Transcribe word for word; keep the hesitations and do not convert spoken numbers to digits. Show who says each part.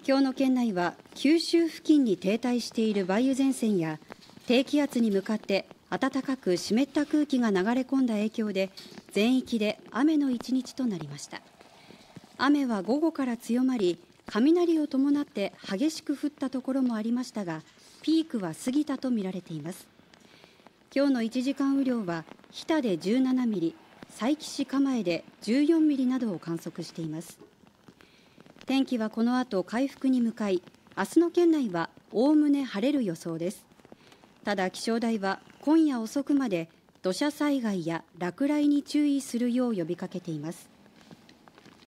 Speaker 1: 今日の県内は九州付近に停滞している梅雨前線や低気圧に向かって暖かく湿った空気が流れ込んだ影響で全域で雨の一日となりました。雨は午後から強まり、雷を伴って激しく降ったところもありましたが、ピークは過ぎたとみられています。今日のいちじかん雨量は日田でじゅうななミリ、佐伯市蒲江でじゅうよんミリなどを観測しています。天気はこの後回復に向かい、明日の県内はおおむね晴れる予想です。ただ気象台は今夜遅くまで土砂災害や落雷に注意するよう呼びかけています。